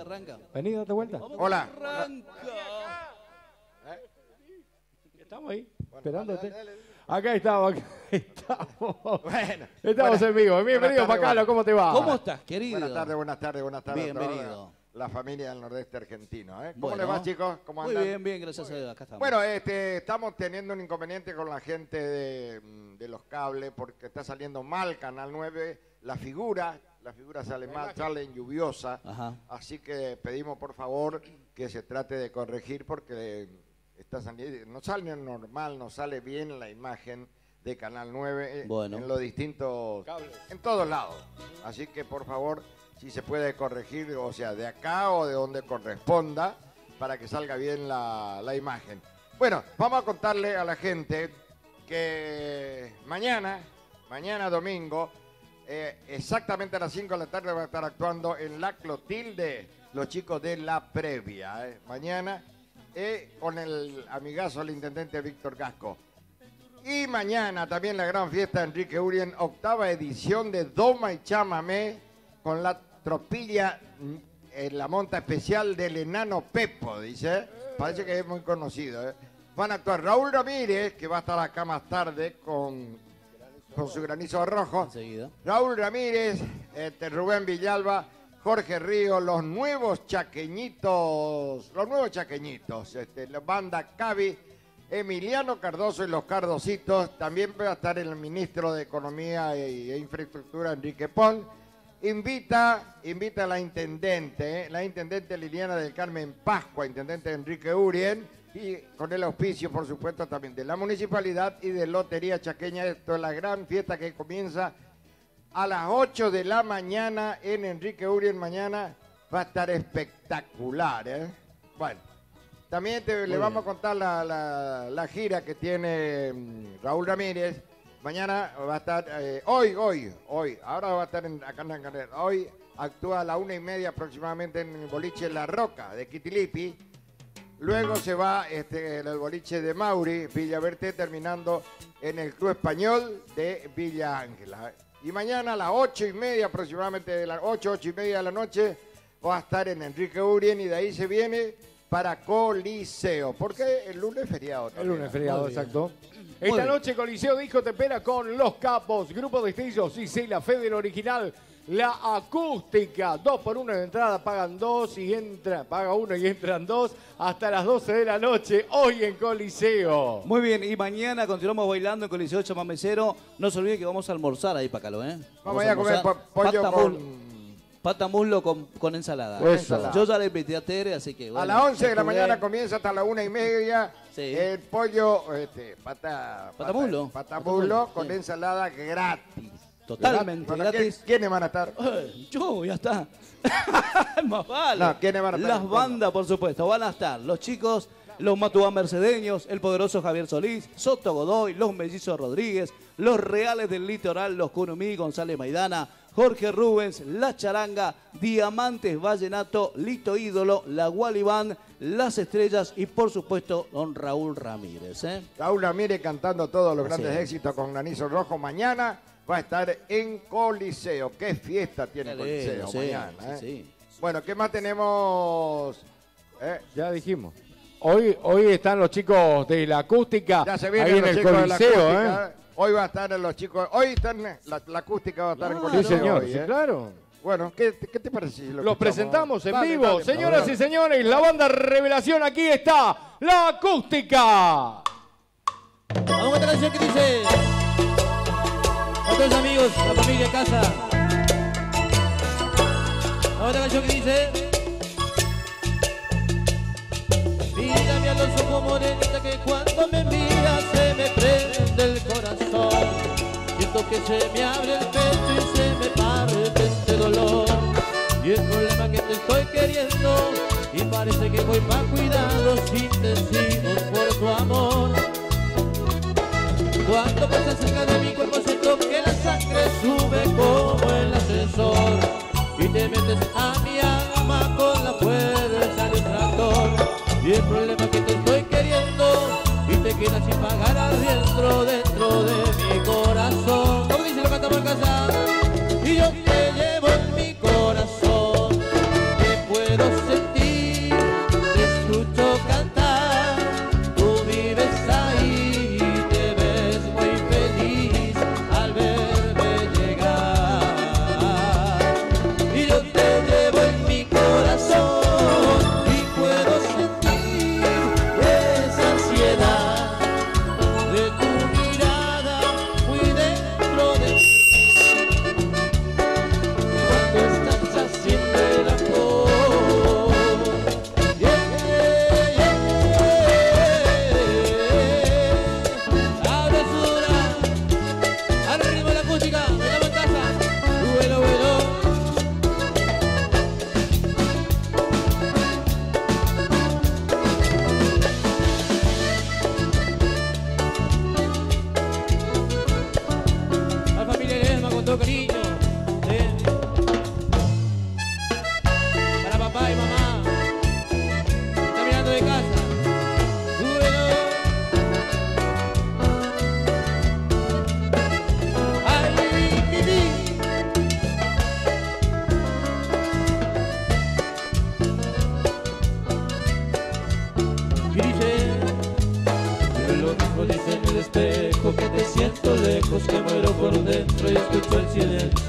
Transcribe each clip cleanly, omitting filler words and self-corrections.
arranca. Vení, date vuelta. Hola. Arranca. Estamos ahí, Bueno, esperándote. dale. Acá estamos, acá estamos. Bueno. Estamos en vivo. Bienvenido, Buenas tardes, Pacalo, ¿cómo te va? ¿Cómo estás, querido? Buenas tardes, buenas tardes, buenas tardes. Bienvenido. A toda la familia del nordeste argentino. ¿Cómo Bueno. les va, chicos? ¿Cómo Muy andan? bien, gracias a Dios. Acá estamos. Bueno, estamos teniendo un inconveniente con la gente de los cables porque está saliendo mal Canal 9. La figura sale mal, sale lluviosa. Ajá. Así que pedimos, por favor, que se trate de corregir porque está saliendo, no sale normal, no sale bien la imagen de Canal 9 Bueno. en los distintos, en todos lados. Así que, por favor, si se puede corregir, o sea, de acá o de donde corresponda, para que salga bien la imagen. Bueno, vamos a contarle a la gente que mañana domingo, exactamente a las 5 de la tarde va a estar actuando en La Clotilde los chicos de La Previa. Mañana con el amigazo, el intendente Víctor Gasco. Y mañana también la gran fiesta de Enrique Urien, 8ª edición de Doma y Chamamé, con la tropilla en la monta especial del enano Pepo, dice. Parece que es muy conocido. Van a actuar Raúl Ramírez, que va a estar acá más tarde con su granizo rojo. Enseguida. Raúl Ramírez, Rubén Villalba, Jorge Río, los nuevos chaqueñitos, la banda Cavi, Emiliano Cardoso y los Cardositos. También va a estar el ministro de Economía e Infraestructura, Enrique Pon. Invita a la intendente Liliana del Carmen Pascua, intendente Enrique Urien, y con el auspicio, por supuesto, también de la municipalidad y de Lotería Chaqueña. Esto es la gran fiesta que comienza a las 8 de la mañana en Enrique Urien. Mañana va a estar espectacular. Bueno, también le vamos a contar la gira que tiene Raúl Ramírez. Mañana va a estar, ahora va a estar acá en Canal. Hoy actúa a la 1:30 aproximadamente en el boliche La Roca de Quitilipi. Luego se va el boliche de Mauri, Villa Berté, terminando en el Club Español de Villa Ángela. Y mañana a las 8:30 aproximadamente, de las 8:30 de la noche, va a estar en Enrique Urien y de ahí se viene para Coliseo. Porque el lunes es feriado también. El lunes feriado, Muy bien. exacto. Muy Esta bien. noche Coliseo Disco te espera con Los Capos, Grupo Destellos y la Fe del Original. La Acústica, 2x1 de entrada, paga uno y entran dos hasta las 12 de la noche, hoy en Coliseo. Muy bien, y mañana continuamos bailando en Coliseo Chamamecero. No se olviden que vamos a almorzar ahí, Pacalo, Vamos a ir a comer pollo pata muslo con ensalada. Eso. Yo ya le invité a Tere, así que bueno. a las 11 de la estuve- mañana comienza hasta las 1:30. Sí. El pollo, patamuslo Patamuslo, con sí. ensalada gratis. Totalmente Bueno, gratis. ¿Quiénes van a estar? Yo, ya está. Más vale. No, ¿quiénes van a estar? Las bandas, por supuesto, van a estar los chicos, los Matuá Mercedeños, el poderoso Javier Solís, Soto Godoy, los Mellizos Rodríguez, los Reales del Litoral, los Cunumí, González Maidana, Jorge Rubens, La Charanga, Diamantes Vallenato, Lito Ídolo, La Gualibán, Las Estrellas y, por supuesto, don Raúl Ramírez. Raúl Ramírez cantando todos los Así grandes es. éxitos con Granizo Rojo. Mañana va a estar en Coliseo. ¿Qué fiesta tiene Qué Coliseo lindo, sí, mañana? sí. Bueno, ¿qué más tenemos? Ya dijimos. Hoy están los chicos de la Acústica Ya se ahí vienen en los el chicos de la Coliseo. acústica. Hoy va a estar los chicos. Hoy están, la acústica va a estar en Claro. Sí, Coliseo. señor, hoy, sí, claro. Bueno, ¿qué te parece? si lo Los escuchamos? presentamos en Dale, vivo. dale, Señoras dale. y señores, la banda Revelación, aquí está, La Acústica. Vamos a esta canción que dice: a todos los amigos, la familia en casa. Vamos a esta canción que dice: mírame a los ojos, morenita, que cuando me miras se me prende el corazón. Siento que se me abre el pecho y se me parte este dolor. Y el problema que te estoy queriendo, y parece que voy más cuidados intensivos por tu amor. Cuando pasas cerca de mi cuerpo siento que la sangre sube como el ascensor, y te metes a mi alma con la fuerza de un tractor. Y el problema que te estoy queriendo, y te quedas sin pagar arriendo dentro de mi corazón. ¿Cómo dice? Lo cantamos en casa. Y yo te llevo en mi corazón, que puedo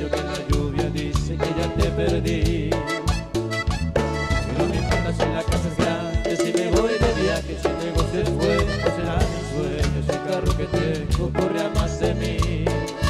escucho que la lluvia dice que ya te perdí. Pero no me importa si la casa es grande, si me voy de viaje, si el negocio es bueno, será mi sueño, si el carro que tengo corre a más de mí.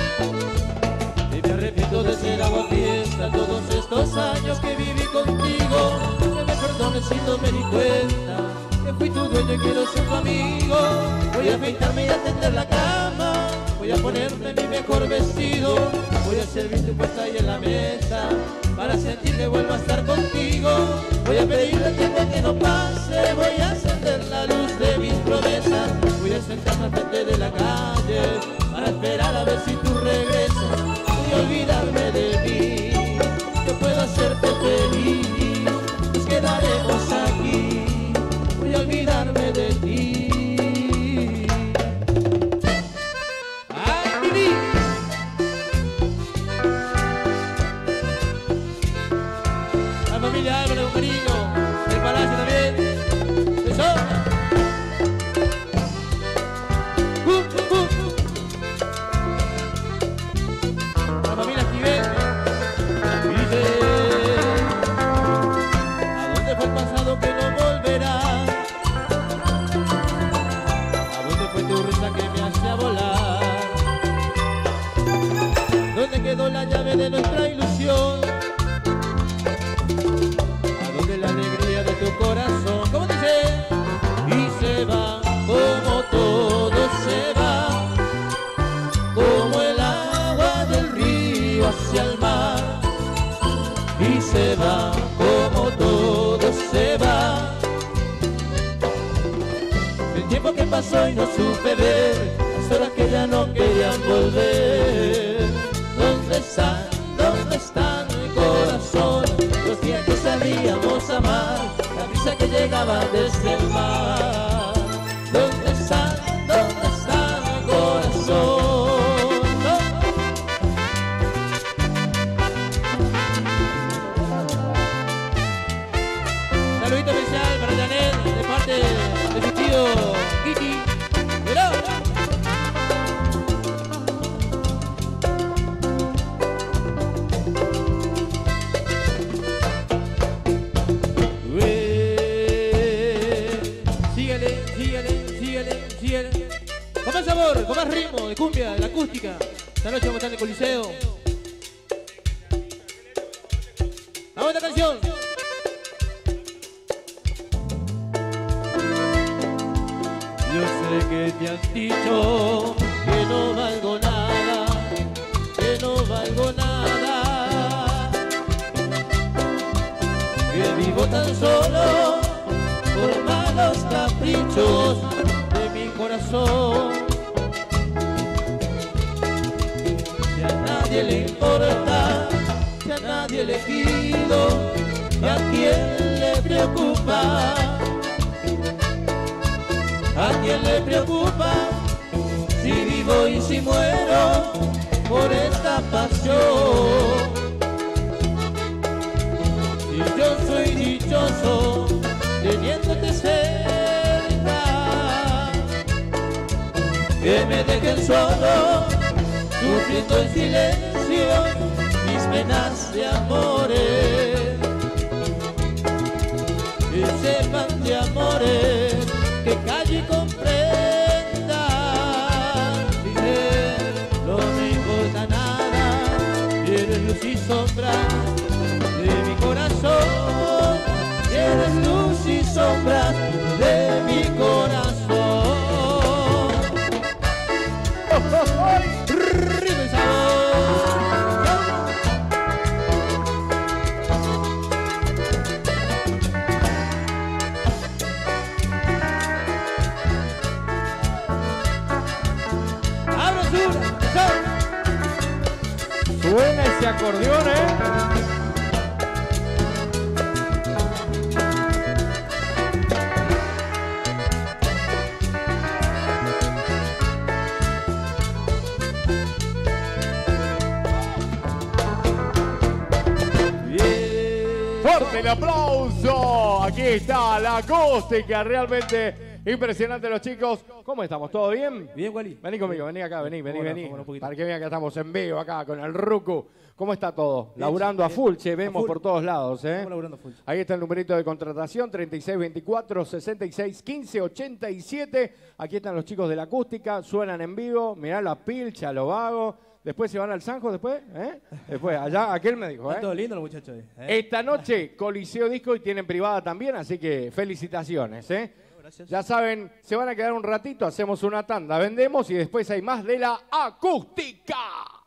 Y me arrepiento de ser aguafiesta todos estos años que viví contigo. Que me perdones si no me di cuenta que fui tu dueño y quiero ser tu amigo. Voy a afeitarme y a tender la cama, voy a ponerme mi mejor vestido, voy a servir tu puesta ahí en la mesa para sentir que vuelvo a estar contigo. Voy a pedirle al tiempo que no pase, voy a encender la luz de mis promesas, voy a sentarme al frente de la calle para esperar a ver si tú regresas. Voy a olvidarme de mí, yo puedo hacerte feliz, nos quedaremos aquí. Voy a olvidarme de ti. La familia Álvaro con cariño, el Palacio también. Eso. La familia Esquivel. Dice: ¿a dónde fue el pasado que no volverá? ¿A dónde fue tu risa que me hacía volar? ¿Dónde quedó la llave de nuestra ilusión? La alegría de tu corazón, ¿cómo dice? Y se va como todo se va, como el agua del río hacia el mar. Y se va como todo se va. El tiempo que pasó y no supe ver, las horas que ya no querían volver. ¿Dónde están? ¿Dónde están mi corazón? Los días que sabíamos amar, la brisa que llegaba desde el mar. ¿Dónde están? ¿Dónde está mi corazón? Saludito especial para Janet, de parte de su tío Kitty. ¡Mirá! Con más sabor, con más ritmo, de cumbia, de la acústica. Esta noche vamos a estar en el Coliseo. La otra canción. Yo sé que te han dicho que no valgo nada, que no valgo nada, que vivo tan solo por malos caprichos de mi corazón. Si a nadie le importa, si a nadie le pido, ¿y a quién le preocupa? ¿A quién le preocupa si vivo y si muero por esta pasión? Si yo soy dichoso teniéndote cerca, que me dejen solo, sufriendo en silencio mis penas de amores, que sepan de amores, que calle y comprenda. Dice, no me importa nada, eres luz y sombra de mi corazón, eres luz y sombra de mi corazón. Ritmo y sabor. Suena ese acordeón, Fuerte el aplauso. Aquí está la acústica, realmente Impresionante los chicos. ¿Cómo estamos? ¿Todo bien? Bien, Wally. Vení conmigo, vení acá, vení. Vámonos un poquito. Para que vean que estamos en vivo acá con el Ruku. ¿Cómo está todo? Laburando a full, che, vemos por todos lados, ¿eh? Estamos laburando full. Ahí está el numerito de contratación, 3624-661587. Aquí están los chicos de la acústica, suenan en vivo. Mirá la pilcha, lo vago. Después se van al Sanjo, después, ¿eh? Después, allá, aquel me dijo, Están ¿eh? todos lindos los muchachos. Esta noche, Coliseo Disco y tienen privada también, así que felicitaciones, ¿eh? Gracias. Ya saben, se van a quedar un ratito, hacemos una tanda, vendemos y después hay más de la acústica.